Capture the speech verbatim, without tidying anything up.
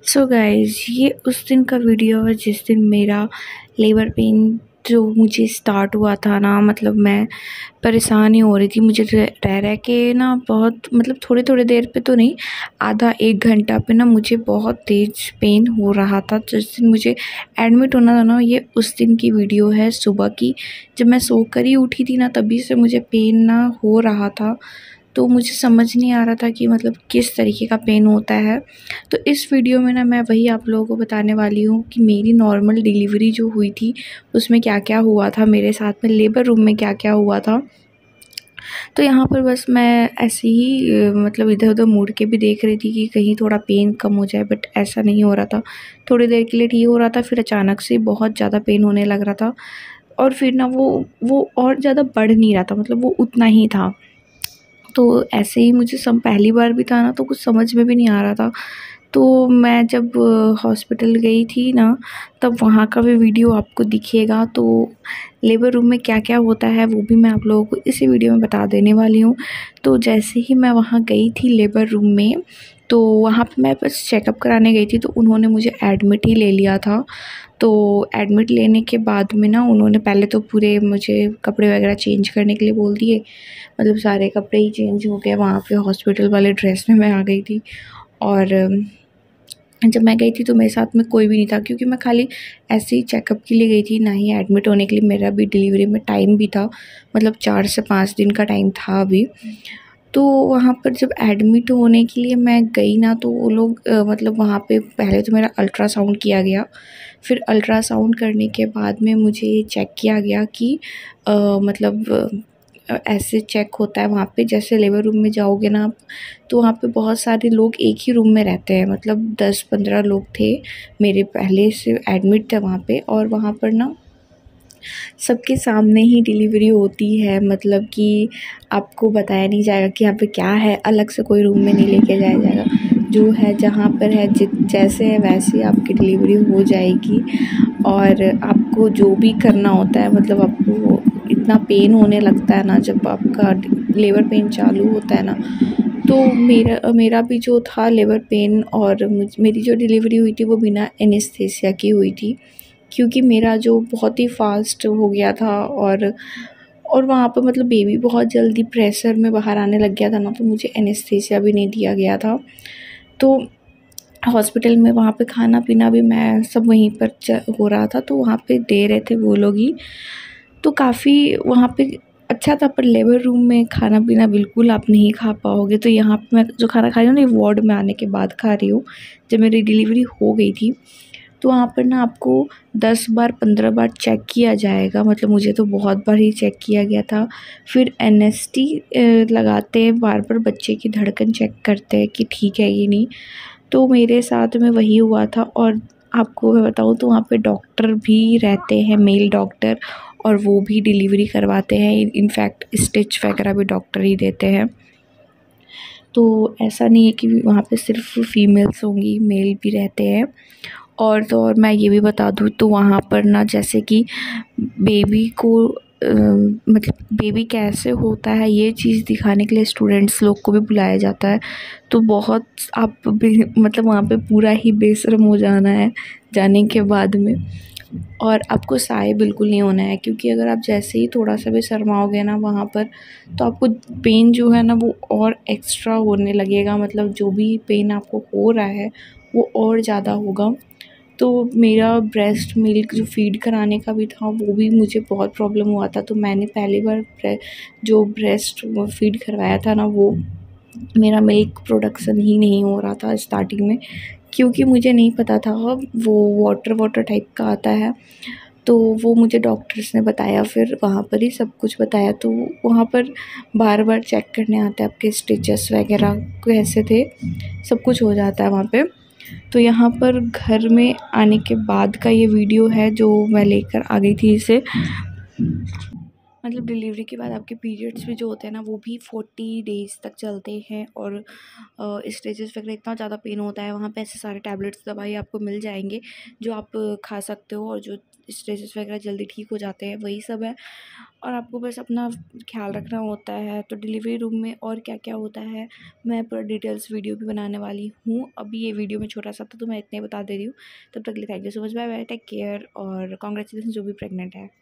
So guys, ये उस दिन का वीडियो है जिस दिन मेरा लेबर पेन जो मुझे स्टार्ट हुआ था ना। मतलब मैं परेशान ही हो रही थी। मुझे रह रह के ना बहुत मतलब थोड़ी थोड़ी देर पे तो नहीं, आधा एक घंटा पे ना मुझे बहुत तेज़ पेन हो रहा था। जिस दिन मुझे एडमिट होना था ना, ये उस दिन की वीडियो है सुबह की। जब मैं सो कर ही उठी थी ना, तभी से मुझे पेन ना हो रहा था। तो मुझे समझ नहीं आ रहा था कि मतलब किस तरीके का पेन होता है। तो इस वीडियो में ना मैं वही आप लोगों को बताने वाली हूँ कि मेरी नॉर्मल डिलीवरी जो हुई थी उसमें क्या क्या हुआ था, मेरे साथ में लेबर रूम में क्या क्या हुआ था। तो यहाँ पर बस मैं ऐसे ही अ, मतलब इधर उधर मुड़ के भी देख रही थी कि कहीं थोड़ा पेन कम हो जाए, बट ऐसा नहीं हो रहा था। थोड़ी देर के लिए ठीक हो रहा था, फिर अचानक से बहुत ज़्यादा पेन होने लग रहा था। और फिर ना वो वो और ज़्यादा बढ़ नहीं रहा था, मतलब वो उतना ही था। तो ऐसे ही मुझे सम पहली बार भी था ना, तो कुछ समझ में भी नहीं आ रहा था। तो मैं जब हॉस्पिटल गई थी ना, तब वहाँ का भी वीडियो आपको दिखेगा। तो लेबर रूम में क्या-क्या होता है वो भी मैं आप लोगों को इसी वीडियो में बता देने वाली हूँ। तो जैसे ही मैं वहाँ गई थी लेबर रूम में, तो वहाँ पे मैं बस चेकअप कराने गई थी, तो उन्होंने मुझे एडमिट ही ले लिया था। तो एडमिट लेने के बाद में ना उन्होंने पहले तो पूरे मुझे कपड़े वगैरह चेंज करने के लिए बोल दिए। मतलब सारे कपड़े ही चेंज हो गए, वहाँ पे हॉस्पिटल वाले ड्रेस में मैं आ गई थी। और जब मैं गई थी तो मेरे साथ में कोई भी नहीं था, क्योंकि मैं खाली ऐसे ही चेकअप के लिए गई थी, ना ही एडमिट होने के लिए। मेरा भी डिलीवरी में टाइम भी था, मतलब चार से पाँच दिन का टाइम था अभी। तो वहाँ पर जब एडमिट होने के लिए मैं गई ना, तो वो लोग अ, मतलब वहाँ पे पहले तो मेरा अल्ट्रासाउंड किया गया। फिर अल्ट्रासाउंड करने के बाद में मुझे चेक किया गया कि अ, मतलब अ, ऐसे चेक होता है वहाँ पे, जैसे लेबर रूम में जाओगे ना आप, तो वहाँ पे बहुत सारे लोग एक ही रूम में रहते हैं। मतलब दस पंद्रह लोग थे, मेरे पहले से एडमिट थे वहाँ पे। और वहाँ पर ना सबके सामने ही डिलीवरी होती है, मतलब कि आपको बताया नहीं जाएगा कि यहाँ पे क्या है, अलग से कोई रूम में नहीं लेके जाया जाएगा। जो है जहाँ पर है, जि जैसे है वैसे आपकी डिलीवरी हो जाएगी। और आपको जो भी करना होता है, मतलब आपको इतना पेन होने लगता है ना जब आपका लेबर पेन चालू होता है ना। तो मेरा मेरा भी जो था लेबर पेन, और मुझ मेरी जो डिलीवरी हुई थी वो बिना एनेस्थीसिया की हुई थी, क्योंकि मेरा जो बहुत ही फ़ास्ट हो गया था। और और वहाँ पे मतलब बेबी बहुत जल्दी प्रेशर में बाहर आने लग गया था ना, तो मुझे एनेस्थीसिया भी नहीं दिया गया था। तो हॉस्पिटल में वहाँ पे खाना पीना भी मैं सब वहीं पर च हो रहा था, तो वहाँ पे दे रहे थे वो लोग ही। तो काफ़ी वहाँ पे अच्छा था, पर लेबर रूम में खाना पीना बिल्कुल आप नहीं खा पाओगे। तो यहाँ पे मैं जो खाना खा रही हूँ ना, ये वार्ड में आने के बाद खा रही हूँ, जब मेरी डिलीवरी हो गई थी। तो वहाँ पर ना आपको दस बार पंद्रह बार चेक किया जाएगा, मतलब मुझे तो बहुत बार ही चेक किया गया था। फिर एनएसटी लगाते हैं, बार बार बच्चे की धड़कन चेक करते हैं कि ठीक है कि नहीं। तो मेरे साथ में वही हुआ था। और आपको मैं बताऊँ तो वहाँ पे डॉक्टर भी रहते हैं, मेल डॉक्टर, और वो भी डिलीवरी करवाते हैं। इनफैक्ट स्टिच वगैरह भी डॉक्टर ही देते हैं। तो ऐसा नहीं है कि वहाँ पे सिर्फ फीमेल्स होंगी, मेल भी रहते हैं। और तो और मैं ये भी बता दूँ तो वहाँ पर ना, जैसे कि बेबी को अ, मतलब बेबी कैसे होता है ये चीज़ दिखाने के लिए स्टूडेंट्स लोग को भी बुलाया जाता है। तो बहुत आप बे मतलब वहाँ पे पूरा ही बेशर्म हो जाना है जाने के बाद में। और आपको साय बिल्कुल नहीं होना है, क्योंकि अगर आप जैसे ही थोड़ा-सा भी शर्माओगे ना वहाँ पर, तो आपको पेन जो है ना वो और एक्स्ट्रा होने लगेगा। मतलब जो भी पेन आपको हो रहा है वो और ज़्यादा होगा। तो मेरा ब्रेस्ट मिल्क जो फ़ीड कराने का भी था, वो भी मुझे बहुत प्रॉब्लम हुआ था। तो मैंने पहली बार ब्रे जो ब्रेस्ट वो फ़ीड करवाया था ना, वो मेरा मिल्क प्रोडक्शन ही नहीं हो रहा था स्टार्टिंग में, क्योंकि मुझे नहीं पता था वो वाटर वाटर टाइप का आता है। तो वो मुझे डॉक्टर्स ने बताया, फिर वहाँ पर ही सब कुछ बताया। तो वहाँ पर बार बार चेक करने आते हैं आपके स्टिचेस वगैरह कैसे थे, सब कुछ हो जाता है वहाँ पे। तो यहाँ पर घर में आने के बाद का ये वीडियो है जो मैं लेकर आ गई थी इसे। मतलब डिलीवरी के बाद आपके पीरियड्स भी जो होते हैं ना, वो भी फोर्टी डेज़ तक चलते हैं। और स्टेजेस वगैरह इतना ज़्यादा पेन होता है, वहाँ पे ऐसे सारे टैबलेट्स दवाई आपको मिल जाएंगे जो आप खा सकते हो। और जो स्ट्रेसेस वगैरह जल्दी ठीक हो जाते हैं, वही सब है। और आपको बस अपना ख्याल रखना होता है। तो डिलीवरी रूम में और क्या क्या होता है मैं पूरा डिटेल्स वीडियो भी बनाने वाली हूँ। अभी ये वीडियो में छोटा सा था तो मैं इतने बता दे रही हूँ। तब तक के लिए thank you so much, bye bye, take care और कॉन्ग्रेचुलेसन जो भी प्रेग्नेंट है।